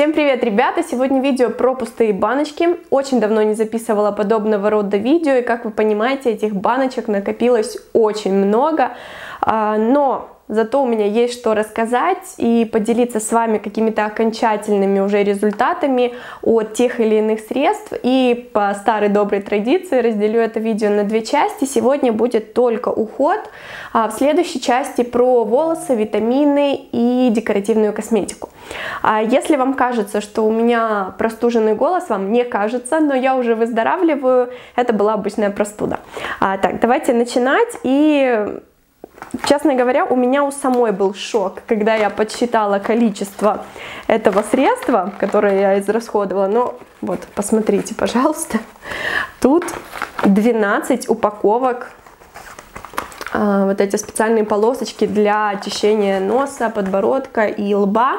Всем привет, ребята! Сегодня видео про пустые баночки. Очень давно не записывала подобного рода видео, и как вы понимаете, этих баночек накопилось очень много, но зато у меня есть что рассказать и поделиться с вами какими-то окончательными уже результатами от тех или иных средств. И по старой доброй традиции разделю это видео на две части. Сегодня будет только уход, а в следующей части про волосы, витамины и декоративную косметику. Если вам кажется, что у меня простуженный голос, вам не кажется, но я уже выздоравливаю, это была обычная простуда. Так, давайте начинать. И честно говоря, у меня у самой был шок, когда я подсчитала количество этого средства, которое я израсходовала. Но вот, посмотрите, пожалуйста, тут 12 упаковок. Вот эти специальные полосочки для очищения носа, подбородка и лба.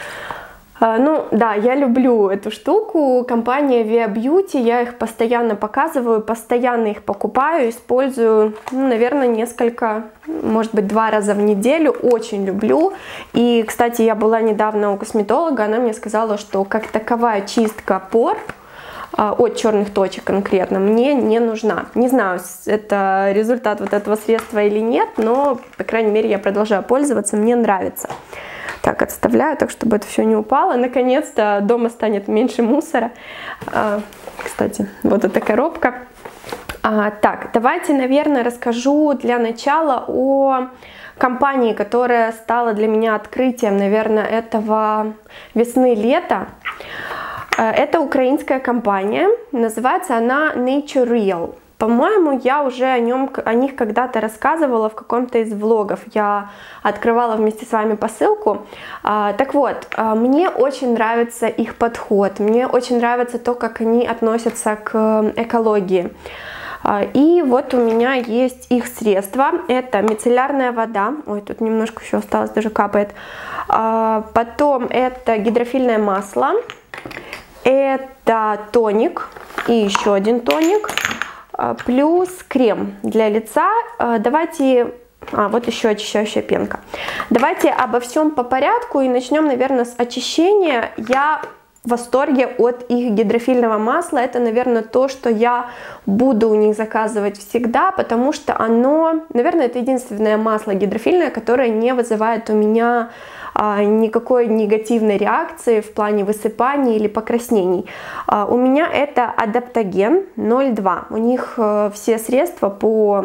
Ну да, я люблю эту штуку, компания Via Beauty, я их постоянно показываю, постоянно их покупаю, использую, ну, наверное, несколько, может быть, 2 раза в неделю, очень люблю. И, кстати, я была недавно у косметолога, она мне сказала, что как таковая чистка пор от черных точек конкретно мне не нужна. Не знаю, это результат вот этого средства или нет, но, по крайней мере, я продолжаю пользоваться, мне нравится. Так, отставляю, так, чтобы это все не упало. Наконец-то дома станет меньше мусора. Кстати, вот эта коробка. Так, давайте, наверное, расскажу для начала о компании, которая стала для меня открытием, наверное, этого весны-лета. Это украинская компания, называется она Nature Real. По-моему, я уже о них когда-то рассказывала в каком-то из влогов. Я открывала вместе с вами посылку. Так вот, мне очень нравится их подход. Мне очень нравится то, как они относятся к экологии. И вот у меня есть их средства. Это мицеллярная вода. Ой, тут немножко еще осталось, даже капает. Потом это гидрофильное масло. Это тоник. И еще один тоник. Плюс крем для лица. Давайте... вот еще очищающая пенка. Давайте обо всем по порядку и начнем, наверное, с очищения. Я в восторге от их гидрофильного масла. Это, наверное, то, что я буду у них заказывать всегда, потому что оно, наверное, это единственное масло гидрофильное, которое не вызывает у меня никакой негативной реакции в плане высыпаний или покраснений. У меня это Адаптоген 0,2. У них все средства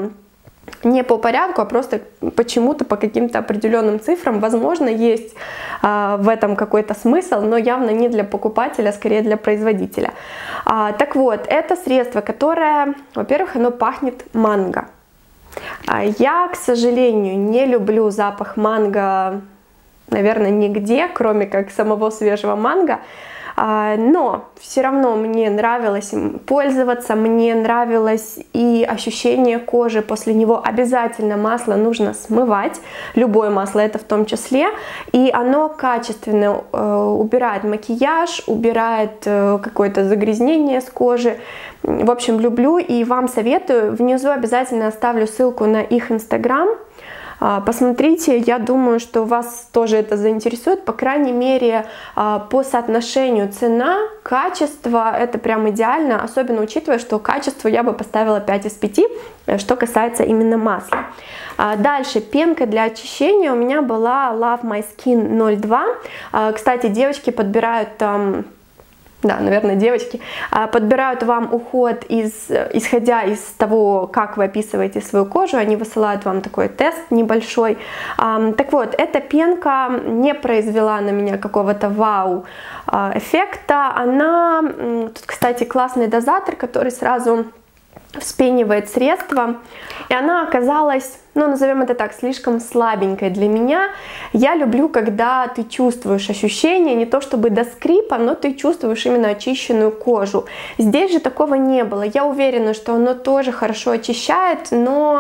не по порядку, а просто почему-то по каким-то определенным цифрам. Возможно, есть в этом какой-то смысл, но явно не для покупателя, скорее для производителя. Так вот, это средство, которое, во-первых, оно пахнет манго. Я, к сожалению, не люблю запах манго, наверное, нигде, кроме как самого свежего манго. Но все равно мне нравилось им пользоваться, мне нравилось и ощущение кожи после него. Обязательно масло нужно смывать, любое масло это в том числе, и оно качественно убирает макияж, убирает какое-то загрязнение с кожи. В общем, люблю и вам советую. Внизу обязательно оставлю ссылку на их инстаграм. Посмотрите, я думаю, что вас тоже это заинтересует, по крайней мере, по соотношению цена-качество, это прям идеально, особенно учитывая, что качество я бы поставила 5 из 5, что касается именно масла. Дальше, пенка для очищения у меня была Love My Skin 0,2. Кстати, девочки подбирают там... Да, наверное, девочки подбирают вам уход исходя из того, как вы описываете свою кожу. Они высылают вам такой тест небольшой. Так вот, эта пенка не произвела на меня какого-то вау эффекта. Тут, кстати, классный дозатор, который сразу вспенивает средство. И она оказалась, ну, назовем это так, слишком слабенькой для меня. Я люблю, когда ты чувствуешь ощущение, не то чтобы до скрипа, но ты чувствуешь именно очищенную кожу. Здесь же такого не было. Я уверена, что оно тоже хорошо очищает, но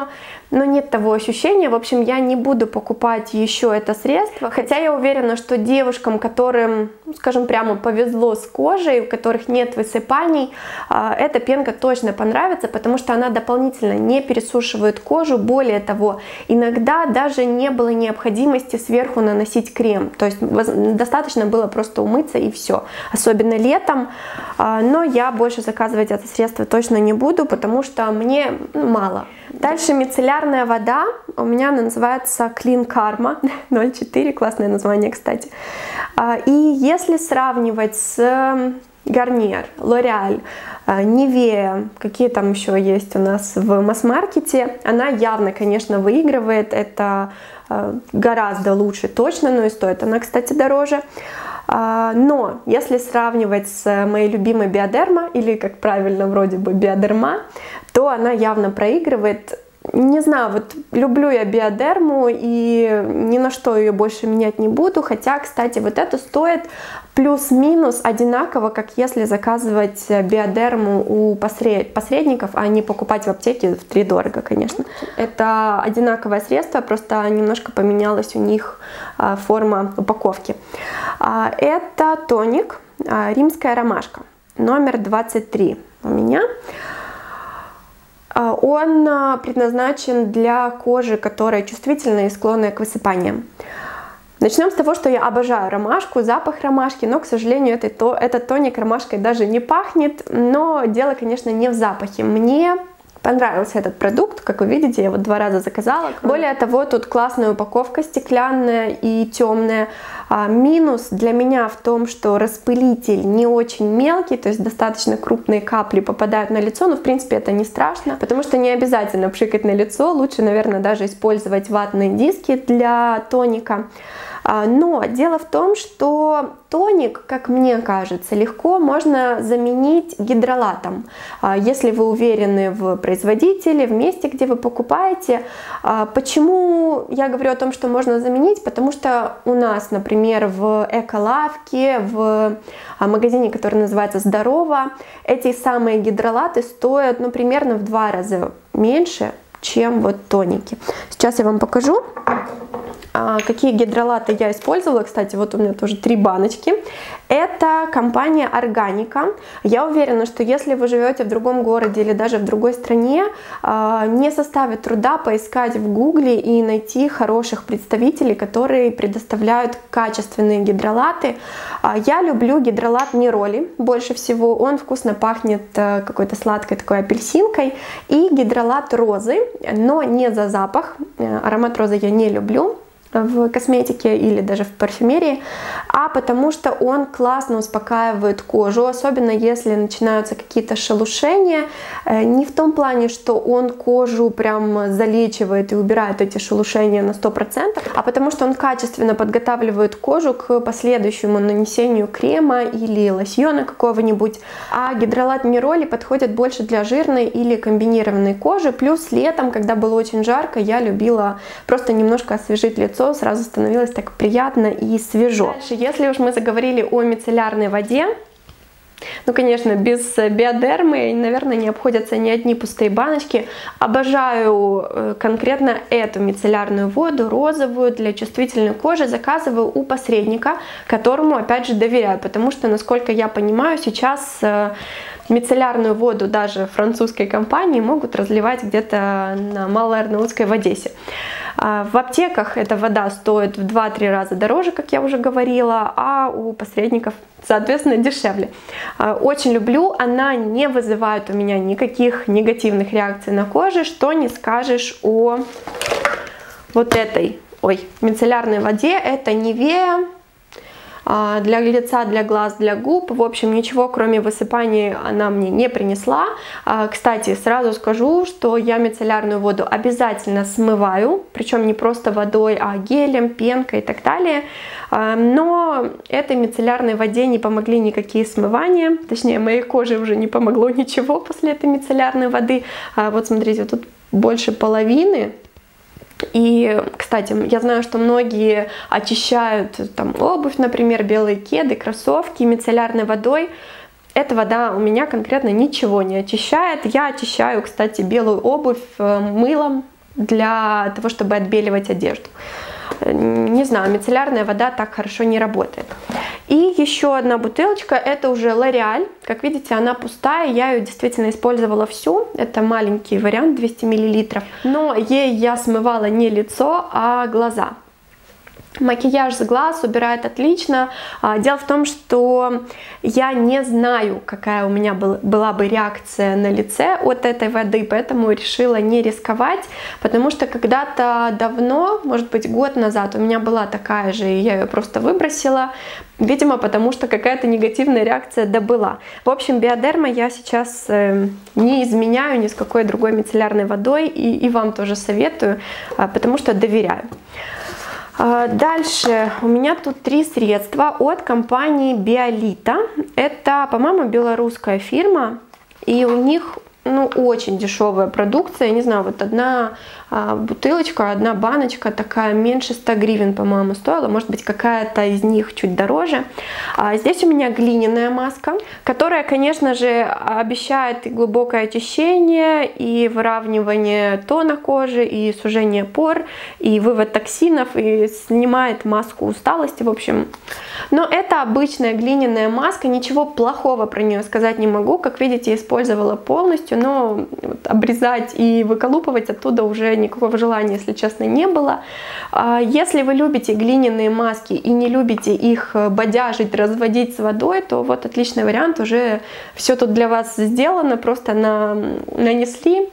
но нет того ощущения. В общем, я не буду покупать еще это средство, хотя я уверена, что девушкам, которым, скажем прямо, повезло с кожей, у которых нет высыпаний, эта пенка точно понравится, потому что она дополнительно не пересушивает кожу. Более того, иногда даже не было необходимости сверху наносить крем, то есть достаточно было просто умыться и все, особенно летом. Но я больше заказывать это средство точно не буду, потому что мне мало. Дальше мицеллярная вода, у меня она называется Clean Karma 04, классное название, кстати. И если сравнивать с Garnier, L'Oreal, Nivea, какие там еще есть у нас в масс-маркете, она явно, конечно, выигрывает, это гораздо лучше точно, но и стоит она, кстати, дороже. Но если сравнивать с моей любимой Bioderma, или как правильно вроде бы Bioderma, то она явно проигрывает. Не знаю, вот люблю я Bioderma и ни на что ее больше менять не буду, хотя, кстати, вот это стоит плюс-минус одинаково, как если заказывать Bioderma у посредников, а не покупать в аптеке втридорого, конечно. Это одинаковое средство, просто немножко поменялась у них форма упаковки. Это тоник «Римская ромашка», номер 23 у меня. Он предназначен для кожи, которая чувствительна и склонная к высыпаниям. Начнем с того, что я обожаю ромашку, запах ромашки, но, к сожалению, этот тоник ромашкой даже не пахнет, но дело, конечно, не в запахе. Мне понравился этот продукт, как вы видите, я вот 2 раза заказала. Более того, тут классная упаковка, стеклянная и темная. Минус для меня в том, что распылитель не очень мелкий, то есть достаточно крупные капли попадают на лицо, но в принципе это не страшно, потому что не обязательно пшикать на лицо, лучше, наверное, даже использовать ватные диски для тоника. Но дело в том, что тоник, как мне кажется, легко можно заменить гидролатом. Если вы уверены в производителе, в месте, где вы покупаете. Почему я говорю о том, что можно заменить? Потому что у нас, например, в Эколавке, в магазине, который называется «Здорово», эти самые гидролаты стоят примерно в 2 раза меньше, чем вот тоники. Сейчас я вам покажу, какие гидролаты я использовала. Кстати, вот у меня тоже 3 баночки. Это компания Органика. Я уверена, что если вы живете в другом городе или даже в другой стране, не составит труда поискать в Гугле и найти хороших представителей, которые предоставляют качественные гидролаты. Я люблю гидролат Neroli больше всего. Он вкусно пахнет какой-то сладкой такой апельсинкой. И гидролат розы, но не за запах. Аромат розы я не люблю в косметике или даже в парфюмерии, а потому что он классно успокаивает кожу, особенно если начинаются какие-то шелушения. Не в том плане, что он кожу прям залечивает и убирает эти шелушения на 100%, а потому что он качественно подготавливает кожу к последующему нанесению крема или лосьона какого-нибудь. А гидролат Neroli подходит больше для жирной или комбинированной кожи. Плюс летом, когда было очень жарко, я любила просто немножко освежить лицо, сразу становилось так приятно и свежо. Дальше, если уж мы заговорили о мицеллярной воде, конечно, без Биодермы, наверное, не обходятся ни одни пустые баночки. Обожаю конкретно эту мицеллярную воду, розовую, для чувствительной кожи. Заказываю у посредника, которому, опять же, доверяю, потому что, насколько я понимаю, сейчас мицеллярную воду даже французской компании могут разливать где-то на Малой Арнаутской в Одессе. В аптеках эта вода стоит в 2-3 раза дороже, как я уже говорила, а у посредников, соответственно, дешевле. Очень люблю, она не вызывает у меня никаких негативных реакций на коже, что не скажешь о вот этой, мицеллярной воде. Это Nivea. Для лица, для глаз, для губ. В общем, ничего кроме высыпаний она мне не принесла. Кстати, сразу скажу, что я мицеллярную воду обязательно смываю, причем не просто водой, а гелем, пенкой и так далее. Но этой мицеллярной воде не помогли никакие смывания, точнее, моей коже уже не помогло ничего после этой мицеллярной воды. Вот смотрите, тут больше половины. И, кстати, я знаю, что многие очищают обувь, например, белые кеды, кроссовки мицеллярной водой. Эта вода у меня конкретно ничего не очищает. Я очищаю, кстати, белую обувь мылом для того, чтобы отбеливать одежду. Не знаю, мицеллярная вода так хорошо не работает. И еще одна бутылочка, это уже L'Oréal. Как видите, она пустая, я ее действительно использовала всю. Это маленький вариант, 200 мл. Но ей я смывала не лицо, а глаза. Макияж с глаз убирает отлично. Дело в том, что я не знаю, какая у меня была бы реакция на лице от этой воды, поэтому решила не рисковать, потому что когда-то давно, может быть, год назад, у меня была такая же, и я ее просто выбросила, видимо, потому что какая-то негативная реакция была. В общем, Биодерма я сейчас не изменяю ни с какой другой мицеллярной водой, и вам тоже советую, потому что доверяю. Дальше у меня тут 3 средства от компании Биолита. Это, по-моему, белорусская фирма, и у них очень дешевая продукция. Я не знаю, вот одна бутылочка, одна баночка такая меньше 100 гривен, по-моему, стоила. Может быть, какая-то из них чуть дороже. Здесь у меня глиняная маска, которая, конечно же, обещает и глубокое очищение, и выравнивание тона кожи, и сужение пор, и вывод токсинов, и снимает маску усталости, в общем. Но это обычная глиняная маска, ничего плохого про нее сказать не могу. Как видите, использовала полностью, но обрезать и выколупывать оттуда уже никакого желания, если честно, не было. Если вы любите глиняные маски и не любите их бодяжить, разводить с водой, то вот отличный вариант, уже все тут для вас сделано, просто нанесли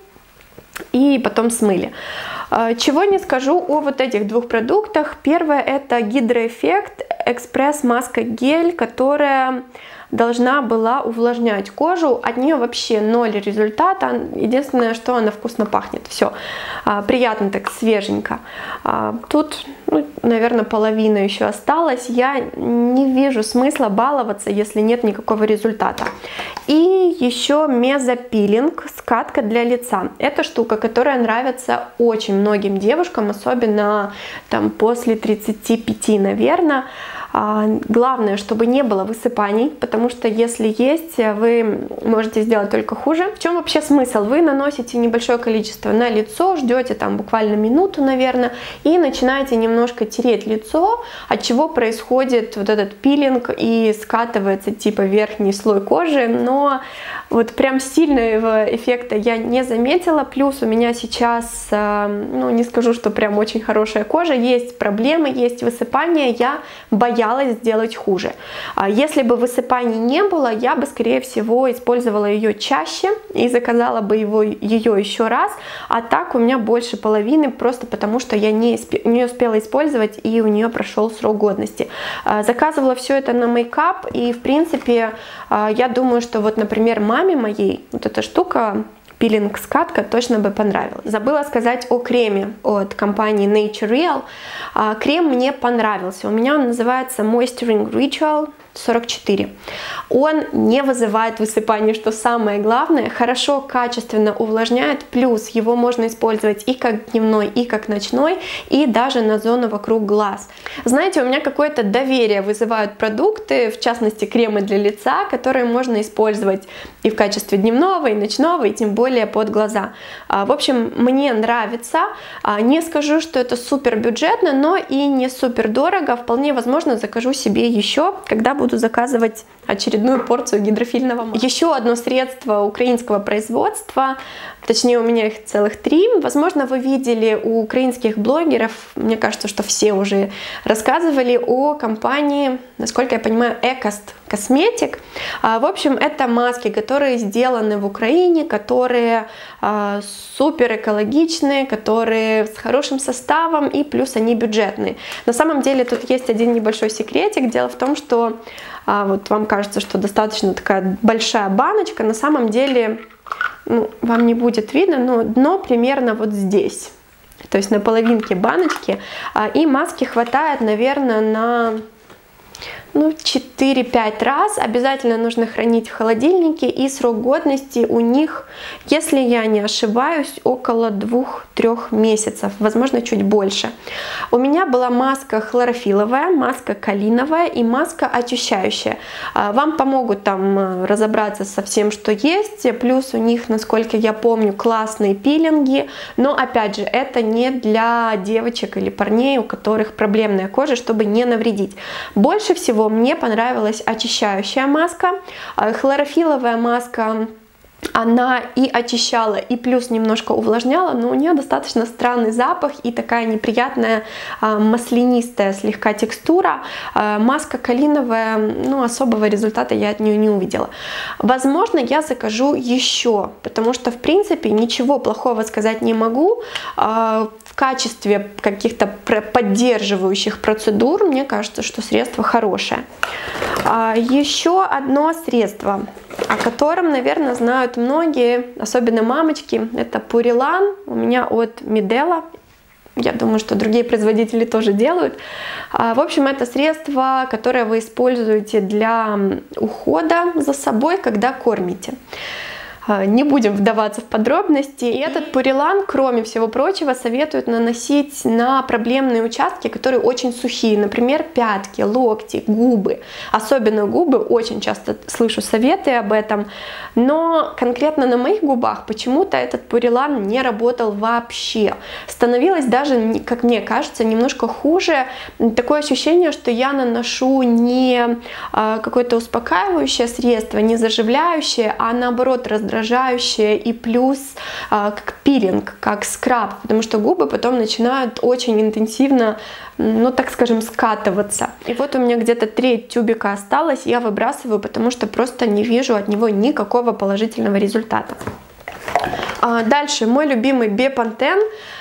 и потом смыли. Чего не скажу о вот этих 2 продуктах. Первое — это Гидроэффект Экспресс Маска Гель, которая должна была увлажнять кожу. От нее вообще 0 результата. Единственное, что она вкусно пахнет. Все. Приятно так, свеженько. Тут, наверное, половина еще осталась. Я не вижу смысла баловаться, если нет никакого результата. И еще мезопилинг, скатка для лица. Это штука, которая нравится очень многим девушкам, особенно там после 35, наверное. Главное, чтобы не было высыпаний, потому что если есть, вы можете сделать только хуже. В чем вообще смысл? Вы наносите небольшое количество на лицо, ждете там буквально минуту, наверное, и начинаете немножко тереть лицо, от чего происходит вот этот пилинг и скатывается типа верхний слой кожи, но вот прям сильного эффекта я не заметила. Плюс у меня сейчас, не скажу, что прям очень хорошая кожа, есть проблемы, есть высыпания, я боялась сделать хуже. Если бы высыпаний не было, я бы, скорее всего, использовала ее чаще и заказала бы ее еще раз, а так у меня больше половины, просто потому что я не успела использовать, и у нее прошел срок годности. Заказывала все это на мейкап, и, в принципе, я думаю, что вот, например, маме моей вот эта штука, пилинг-скатка, точно бы понравилась. Забыла сказать о креме от компании Nature Real. Крем мне понравился. У меня он называется Moisturizing Ritual 44. Он не вызывает высыпаний, что самое главное, хорошо, качественно увлажняет, плюс его можно использовать и как дневной, и как ночной, и даже на зону вокруг глаз. Знаете, у меня какое-то доверие вызывают продукты, в частности кремы для лица, которые можно использовать и в качестве дневного, и ночного, и тем более под глаза. В общем, мне нравится. Не скажу, что это супер бюджетно, но и не супер дорого. Вполне возможно, закажу себе еще, когда буду заказывать очередную порцию гидрофильного масла. Еще одно средство украинского производства, точнее у меня их целых 3. Возможно, вы видели у украинских блогеров, мне кажется, что все уже рассказывали о компании, насколько я понимаю, Экост Косметик. В общем, это маски, которые сделаны в Украине, которые супер экологичные, которые с хорошим составом, и плюс они бюджетные. На самом деле тут есть один небольшой секретик. Дело в том, что вот вам кажется, что достаточно такая большая баночка, на самом деле, вам не будет видно, но дно примерно вот здесь, то есть на половинке баночки, и маски хватает, наверное, 4-5 раз. Обязательно нужно хранить в холодильнике, и срок годности у них, если я не ошибаюсь, около 2-3 месяцев, возможно, чуть больше. У меня была маска хлорофиловая, маска калиновая и маска очищающая. Вам помогут там разобраться со всем, что есть. Плюс у них, насколько я помню, классные пилинги. Но опять же, это не для девочек или парней, у которых проблемная кожа, чтобы не навредить. Больше всего мне понравилась очищающая маска. Хлорофиловая маска, она и очищала, и плюс немножко увлажняла, но у нее достаточно странный запах и такая неприятная маслянистая слегка текстура. Маска калиновая, особого результата я от нее не увидела. Возможно, я закажу еще, потому что, в принципе, ничего плохого сказать не могу. В качестве каких-то поддерживающих процедур, мне кажется, что средство хорошее. Еще одно средство, о котором, наверное, знают многие, особенно мамочки, это Purellan. У меня от Medela. Я думаю, что другие производители тоже делают. В общем, это средство, которое вы используете для ухода за собой, когда кормите. Не будем вдаваться в подробности. И этот Purellan, кроме всего прочего, советуют наносить на проблемные участки, которые очень сухие. Например, пятки, локти, губы. Особенно губы, очень часто слышу советы об этом. Но конкретно на моих губах почему-то этот Purellan не работал вообще. Становилось даже, как мне кажется, немножко хуже. Такое ощущение, что я наношу не какое-то успокаивающее средство, не заживляющее, а наоборот раздражающее и плюс как пилинг, как скраб, потому что губы потом начинают очень интенсивно, так скажем, скатываться. И вот у меня где-то 1/3 тюбика осталось, я выбрасываю, потому что просто не вижу от него никакого положительного результата. Дальше мой любимый Bepanthen.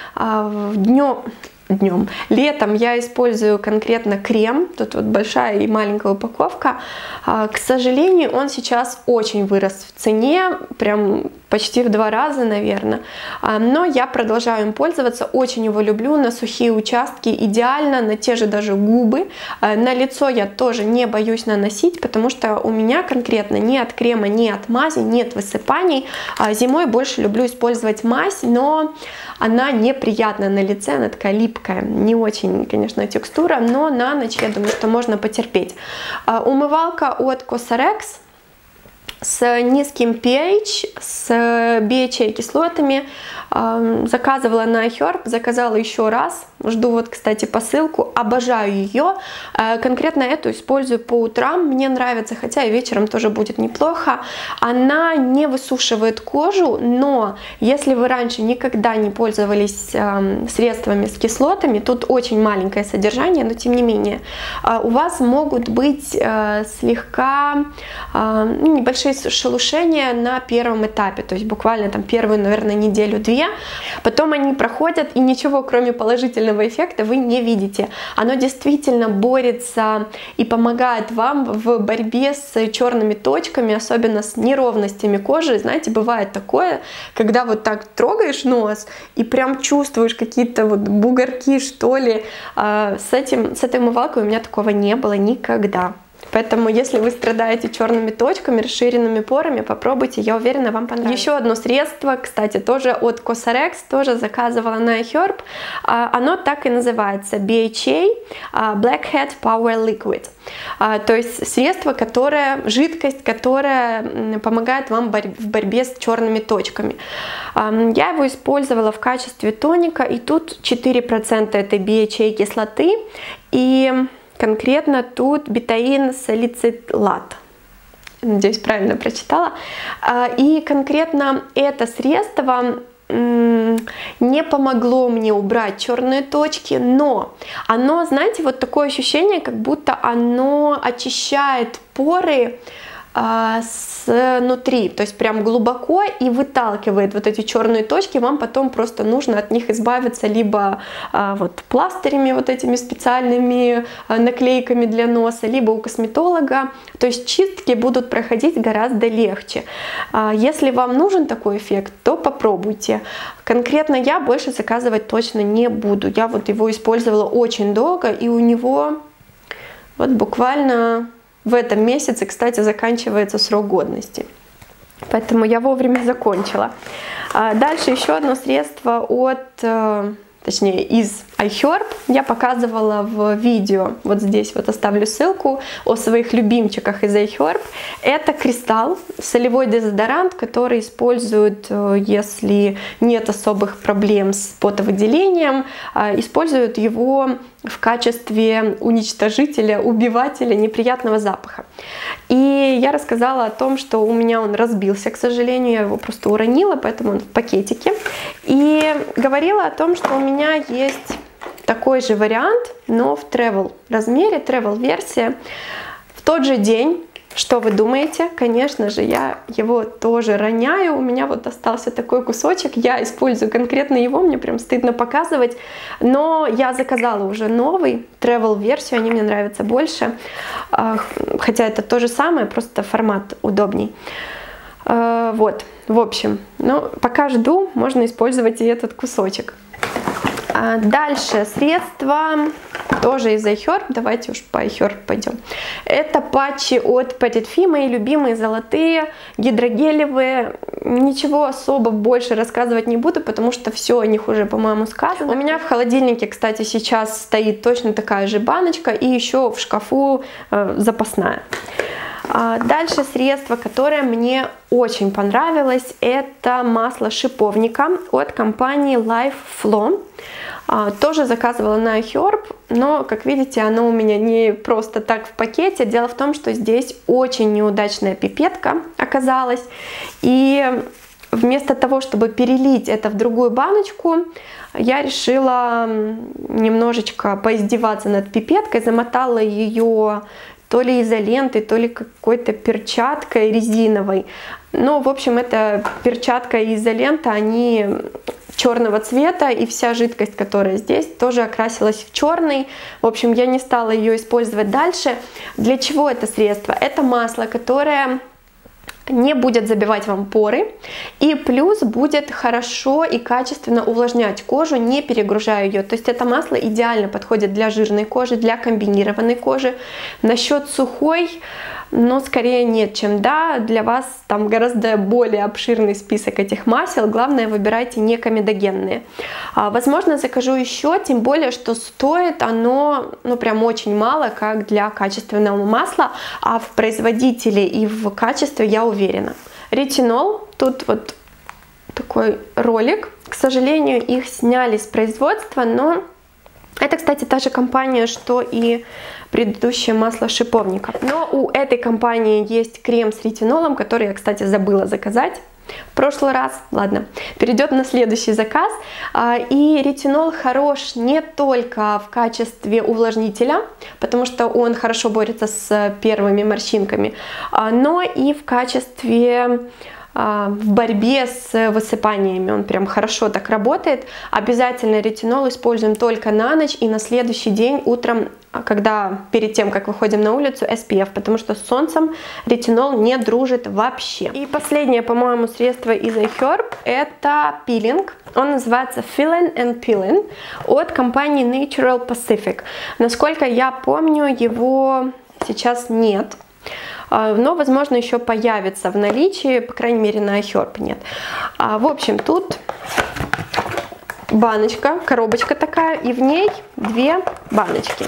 Летом я использую конкретно крем. Тут вот большая и маленькая упаковка. К сожалению, он сейчас очень вырос в цене, прям почти в 2 раза, наверное. Но я продолжаю им пользоваться, очень его люблю. На сухие участки идеально, на те же даже губы. На лицо я тоже не боюсь наносить, потому что у меня конкретно ни от крема, ни от мази нет высыпаний. Зимой больше люблю использовать мазь, но она неприятная на лице, она такая липкая. Не очень, конечно, текстура, но на ночь, я думаю, что можно потерпеть. Умывалка от Cosrx с низким pH, с BHA кислотами. Заказывала на iHerb, заказала еще раз. Жду вот, кстати, посылку. Обожаю ее. Конкретно эту использую по утрам. Мне нравится, хотя и вечером тоже будет неплохо. Она не высушивает кожу, но если вы раньше никогда не пользовались средствами с кислотами, тут очень маленькое содержание, но тем не менее, у вас могут быть слегка небольшие шелушения на первом этапе, то есть буквально там первую, наверное, неделю-две. Потом они проходят, и ничего, кроме положительного эффекта, вы не видите. Оно действительно борется и помогает вам в борьбе с черными точками, особенно с неровностями кожи. Знаете, бывает такое, когда вот так трогаешь нос и прям чувствуешь какие-то вот бугорки, что ли. С этой умывалкой у меня такого не было никогда. Поэтому, если вы страдаете черными точками, расширенными порами, попробуйте, я уверена, вам понравится. Еще одно средство, кстати, тоже от Cosrx, тоже заказывала на iHerb. Оно так и называется, BHA Blackhead Power Liquid. То есть средство, жидкость, которая помогает вам в борьбе с черными точками. Я его использовала в качестве тоника, и тут 4% этой BHA кислоты, и конкретно тут бетаин-салицилат. Надеюсь, правильно прочитала. И конкретно это средство не помогло мне убрать черные точки, но оно, знаете, вот такое ощущение, как будто оно очищает поры снутри, то есть прям глубоко, и выталкивает вот эти черные точки. Вам потом просто нужно от них избавиться либо вот пластырями, вот этими специальными наклейками для носа, либо у косметолога. То есть чистки будут проходить гораздо легче. Если вам нужен такой эффект, то попробуйте. Конкретно я больше заказывать точно не буду. Я вот его использовала очень долго, и у него Вот буквально в этом месяце, кстати, заканчивается срок годности. Поэтому я вовремя закончила. Дальше еще одно средство точнее из iHerb я показывала в видео, вот здесь вот оставлю ссылку, о своих любимчиках из iHerb. Это Кристалл, солевой дезодорант, который используют, если нет особых проблем с потовыделением, используют его в качестве уничтожителя, убивателя неприятного запаха. И я рассказала о том, что у меня он разбился, к сожалению, я его просто уронила, поэтому он в пакетике. И говорила о том, что у меня есть такой же вариант, но в travel размере, travel версия. В тот же день, что вы думаете? Конечно же, я его тоже роняю. У меня вот остался такой кусочек. Я использую конкретно его, мне прям стыдно показывать. Но я заказала уже новый travel версию, они мне нравятся больше. Хотя это то же самое, просто формат удобней. Вот, в общем, пока жду, можно использовать и этот кусочек. Дальше средства тоже из iHerb, давайте уж по iHerb пойдем. Это патчи от Petite Fille, мои любимые золотые, гидрогелевые. Ничего особо больше рассказывать не буду, потому что все о них уже, по-моему, сказано. У меня в холодильнике, кстати, сейчас стоит точно такая же баночка, и еще в шкафу запасная. Дальше средство, которое мне очень понравилось, это масло шиповника от компании Life Flow. Тоже заказывала на iHerb, но, как видите, оно у меня не просто так в пакете. Дело в том, что здесь очень неудачная пипетка оказалась. И вместо того, чтобы перелить это в другую баночку, я решила немножечко поиздеваться над пипеткой, замотала ее то ли изолентой, то ли какой-то перчаткой резиновой. Но, в общем, эта перчатка и изолента, они черного цвета, и вся жидкость, которая здесь, тоже окрасилась в черный. В общем, я не стала ее использовать дальше. Для чего это средство? Это масло, которое не будет забивать вам поры, и плюс будет хорошо и качественно увлажнять кожу, не перегружая ее. То есть это масло идеально подходит для жирной кожи, для комбинированной кожи. Насчет сухой, но скорее нет, чем да. Для вас там гораздо более обширный список этих масел. Главное, выбирайте не комедогенные. Возможно, закажу еще, тем более, что стоит оно прям очень мало, как для качественного масла, а в производителе и в качестве я уверена. Ретинол, тут вот такой ролик. К сожалению, их сняли с производства, но это, кстати, та же компания, что и предыдущее масло шиповника. Но у этой компании есть крем с ретинолом, который я, кстати, забыла заказать в прошлый раз. Ладно, перейдет на следующий заказ. И ретинол хорош не только в качестве увлажнителя, потому что он хорошо борется с первыми морщинками, но и в качестве в борьбе с высыпаниями. Он прям хорошо так работает. Обязательно ретинол используем только на ночь и на следующий день утром, перед тем, как выходим на улицу, SPF, потому что с солнцем ретинол не дружит вообще. И последнее, по-моему, средство из iHerb — это пилинг. Он называется Fill and Peel от компании Natural Pacific. Насколько я помню, его сейчас нет, но, возможно, еще появится в наличии, по крайней мере, на iHerb нет. В общем, тут баночка, коробочка такая, и в ней две баночки.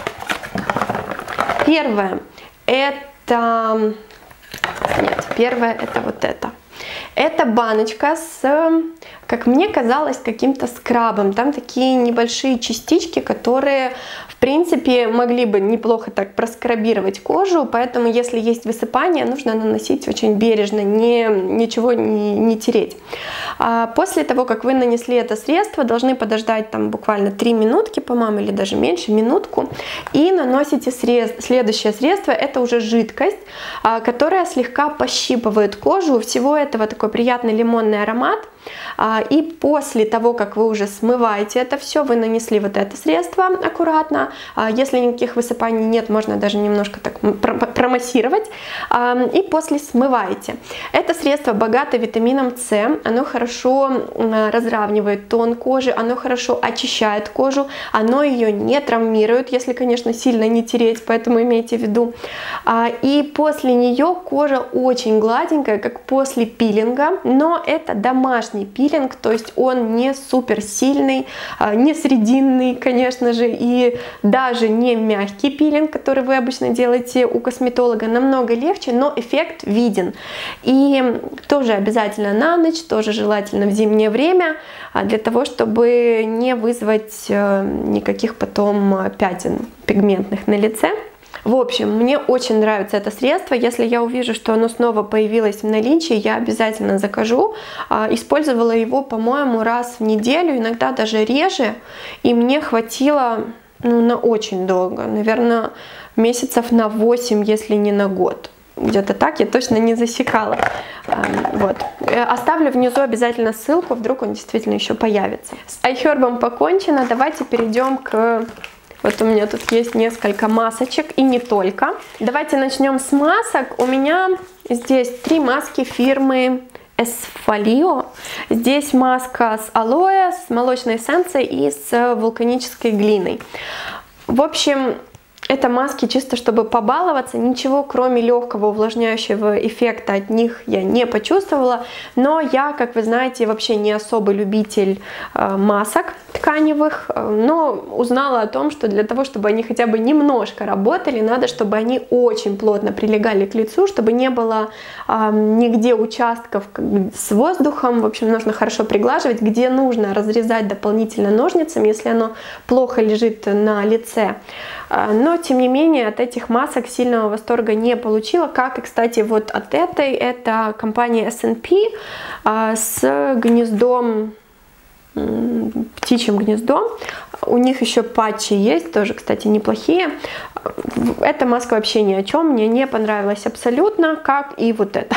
Первая это... Нет, первая это вот это. Это баночка с, как мне казалось, каким-то скрабом. Там такие небольшие частички, которые, в принципе, могли бы неплохо так проскрабировать кожу. Поэтому, если есть высыпание, нужно наносить очень бережно, ничего не тереть. После того, как вы нанесли это средство, должны подождать там буквально 3 минутки, по-моему, или даже меньше, минутку. И наносите следующее средство. Это уже жидкость, которая слегка пощипывает кожу. У всего этого такой приятный лимонный аромат. И после того, как вы уже смываете это все, вы нанесли вот это средство аккуратно. Если никаких высыпаний нет, можно даже немножко так промассировать. И после смываете. Это средство богато витамином С, оно хорошо разравнивает тон кожи, оно хорошо очищает кожу, оно ее не травмирует, если, конечно, сильно не тереть, поэтому имейте в виду. И после нее кожа очень гладенькая, как после пилинга, но это домашний пилинг, то есть он не супер сильный, не срединный, конечно же, и даже не мягкий пилинг, который вы обычно делаете у косметолога, намного легче, но эффект виден. И тоже обязательно на ночь, тоже желательно в зимнее время, для того, чтобы не вызвать никаких потом пятен пигментных на лице. В общем, мне очень нравится это средство. Если я увижу, что оно снова появилось в наличии, я обязательно закажу. Использовала его, по-моему, раз в неделю, иногда даже реже. И мне хватило на очень долго. Наверное, месяцев на 8, если не на год. Где-то так, я точно не засекала. Вот. Оставлю внизу обязательно ссылку, вдруг он действительно еще появится. С iHerb покончено. Давайте перейдем к... Вот у меня тут есть несколько масочек, и не только. Давайте начнем с масок. У меня здесь 3 маски фирмы Esfalio. Здесь маска с алоэ, с молочной эссенцией и с вулканической глиной. В общем, это маски чисто чтобы побаловаться, ничего кроме легкого увлажняющего эффекта от них я не почувствовала, но я, как вы знаете, вообще не особый любитель масок тканевых, но узнала о том, что для того, чтобы они хотя бы немножко работали, надо, чтобы они очень плотно прилегали к лицу, чтобы не было нигде участков с воздухом, в общем, нужно хорошо приглаживать, где нужно разрезать дополнительно ножницами, если оно плохо лежит на лице. Но, тем не менее, от этих масок сильного восторга не получила, как и, кстати, вот от этой, это компания S&P с гнездом, птичьим гнездом. У них еще патчи есть, тоже, кстати, неплохие. Эта маска вообще ни о чем, мне не понравилась абсолютно, как и вот эта.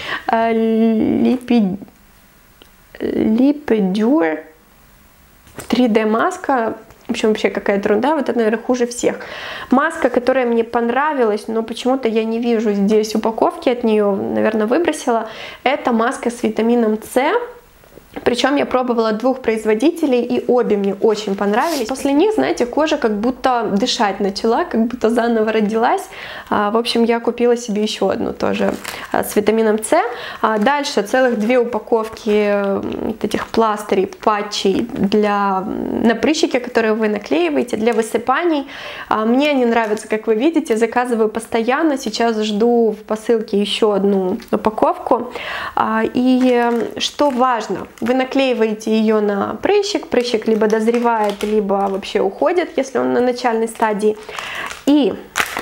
Lipidure 3D маска. В общем, вообще какая-то ерунда, вот это, наверное, хуже всех. Маска, которая мне понравилась, но почему-то я не вижу здесь упаковки от нее, наверное, выбросила. Это маска с витамином С. Причем я пробовала 2 производителей, и обе мне очень понравились. После них, знаете, кожа как будто дышать начала, как будто заново родилась. В общем, я купила себе еще одну тоже с витамином С. Дальше целых 2 упаковки вот этих пластырей, патчей на прыщики, которые вы наклеиваете, для высыпаний. Мне они нравятся, как вы видите, заказываю постоянно. Сейчас жду в посылке еще одну упаковку. И что важно, вы наклеиваете ее на прыщик, прыщик либо дозревает, либо вообще уходит, если он на начальной стадии. И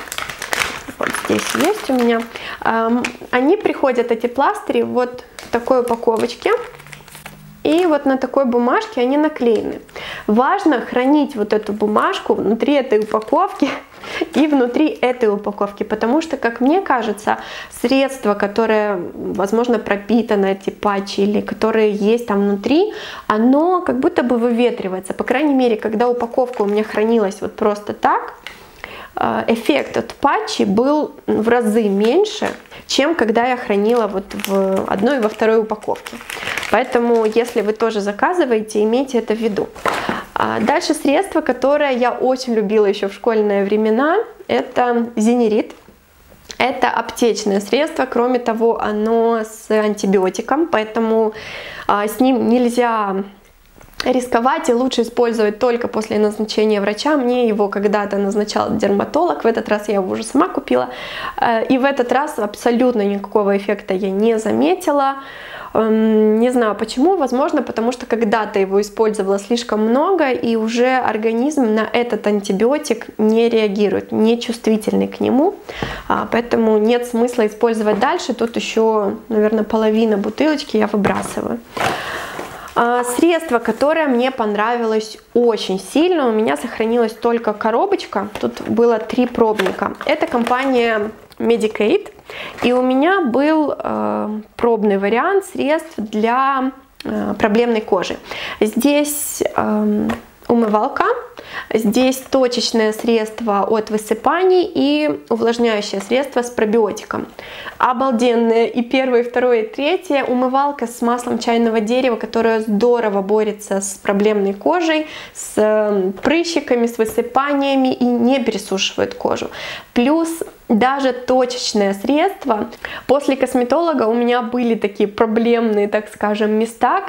вот здесь есть у меня. Они приходят, эти пластыри, вот в такой упаковочке. И вот на такой бумажке они наклеены. Важно хранить вот эту бумажку внутри этой упаковки и внутри этой упаковки, потому что, как мне кажется, средство, которое, возможно, пропитано, эти патчи, или которые есть там внутри, оно как будто бы выветривается. По крайней мере, когда упаковка у меня хранилась вот просто так, эффект от патчи был в разы меньше, чем когда я хранила вот в одной и во второй упаковке. Поэтому, если вы тоже заказываете, имейте это в виду. Дальше средство, которое я очень любила еще в школьные времена, это Зенерит. Это аптечное средство, кроме того, оно с антибиотиком, поэтому с ним нельзя рисковать, и лучше использовать только после назначения врача. Мне его когда-то назначал дерматолог, в этот раз я его уже сама купила, и в этот раз абсолютно никакого эффекта я не заметила. Не знаю почему, возможно, потому что когда-то его использовала слишком много, и уже организм на этот антибиотик не реагирует, не чувствительный к нему, поэтому нет смысла использовать дальше. Тут еще, наверное, половина бутылочки я выбрасываю. Средство, которое мне понравилось очень сильно, у меня сохранилась только коробочка, тут было 3 пробника. Это компания Medik8, и у меня был пробный вариант средств для проблемной кожи. Здесь умывалка, здесь точечное средство от высыпаний и увлажняющее средство с пробиотиком. Обалденное и первое, и второе, и третье. Умывалка с маслом чайного дерева, которая здорово борется с проблемной кожей, с прыщиками, с высыпаниями и не пересушивает кожу. Плюс даже точечное средство. После косметолога у меня были такие проблемные, так скажем, места,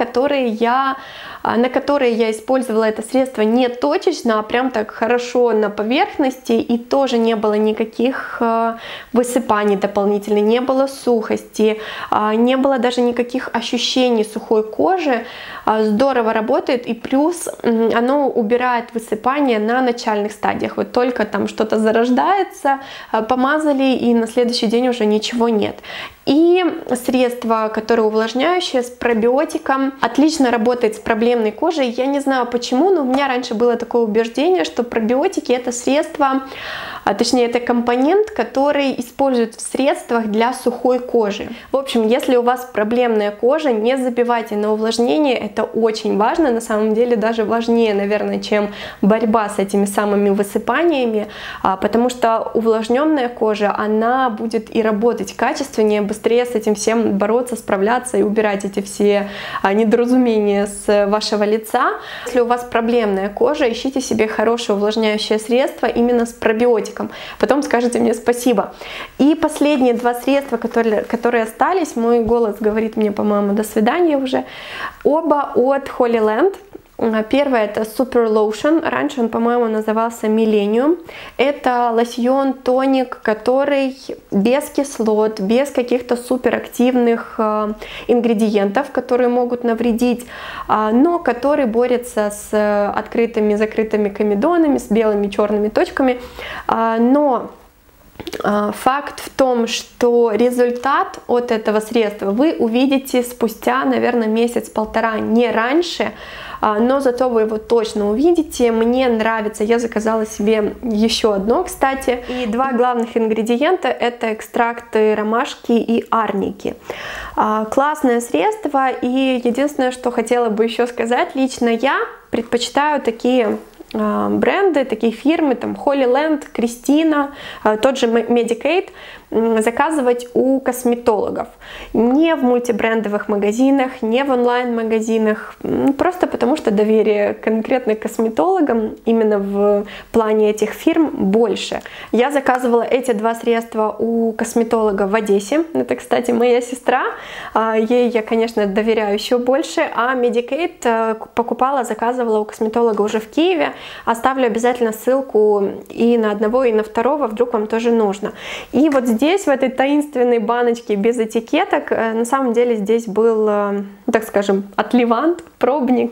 на которые я использовала это средство не точечно, а прям так хорошо на поверхности, и тоже не было никаких высыпаний дополнительных, не было сухости, не было даже никаких ощущений сухой кожи. Здорово работает, и плюс оно убирает высыпания на начальных стадиях. Вот только там что-то зарождается, помазали, и на следующий день уже ничего нет. И средство, которое увлажняющее, с пробиотиком, отлично работает с проблемной кожей. Я не знаю почему, но у меня раньше было такое убеждение, что пробиотики — это средство, точнее это компонент, который используют в средствах для сухой кожи. В общем, если у вас проблемная кожа, не забивайте на увлажнение, это очень важно, на самом деле даже важнее, наверное, чем борьба с этими самыми высыпаниями, потому что увлажненная кожа, она будет и работать качественнее, быстрее с этим всем бороться, справляться и убирать эти все недоразумения с вашего лица. Если у вас проблемная кожа, ищите себе хорошее увлажняющее средство именно с пробиотиком. Потом скажете мне спасибо. И последние два средства, которые остались, мой голос говорит мне, по-моему, до свидания уже, оба от Holy Land. Первое — это Super Lotion, раньше он, по-моему, назывался Millennium. Это лосьон-тоник, который без кислот, без каких-то суперактивных ингредиентов, которые могут навредить, но который борется с открытыми и закрытыми комедонами, с белыми черными точками. Но факт в том, что результат от этого средства вы увидите спустя, наверное, месяц-полтора, не раньше, но зато вы его точно увидите. Мне нравится, я заказала себе еще одно, кстати. И два главных ингредиента — это экстракты ромашки и арники. Классное средство, и единственное, что хотела бы еще сказать, лично я предпочитаю такие бренды, такие фирмы, там Holy Land, Кристина, тот же Medik8, заказывать у косметологов. Не в мультибрендовых магазинах, не в онлайн-магазинах, просто потому что доверие конкретно к косметологам именно в плане этих фирм больше. Я заказывала эти два средства у косметолога в Одессе. Это, кстати, моя сестра. Ей я, конечно, доверяю еще больше. А Medik8 покупала, заказывала у косметолога уже в Киеве. Оставлю обязательно ссылку и на одного, и на второго, вдруг вам тоже нужно. И вот здесь, в этой таинственной баночке без этикеток, на самом деле здесь был, так скажем, от Левант, пробник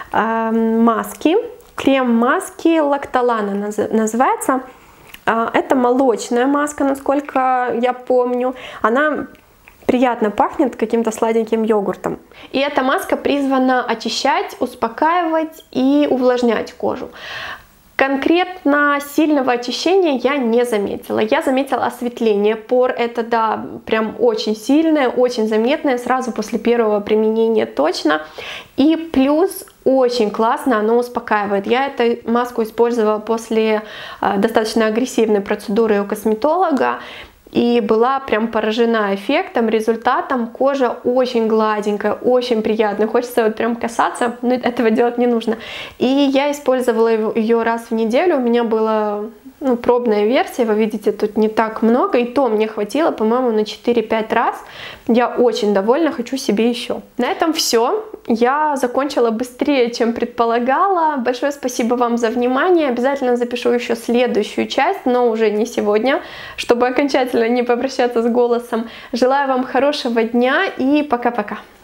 маски. Крем маски Лактолана называется. Это молочная маска, насколько я помню. Она приятно пахнет каким-то сладеньким йогуртом. И эта маска призвана очищать, успокаивать и увлажнять кожу. Конкретно сильного очищения я не заметила. Я заметила осветление пор. Это, да, прям очень сильное, очень заметное, сразу после первого применения точно. И плюс очень классно оно успокаивает. Я эту маску использовала после достаточно агрессивной процедуры у косметолога. И была прям поражена эффектом, результатом. Кожа очень гладенькая, очень приятная. Хочется вот прям касаться, но этого делать не нужно. И я использовала ее раз в неделю. У меня была пробная версия, вы видите, тут не так много. И то мне хватило, по-моему, на 4-5 раз. Я очень довольна, хочу себе еще. На этом все. Я закончила быстрее, чем предполагала. Большое спасибо вам за внимание. Обязательно запишу еще следующую часть, но уже не сегодня, чтобы окончательно не попрощаться с голосом. Желаю вам хорошего дня и пока-пока.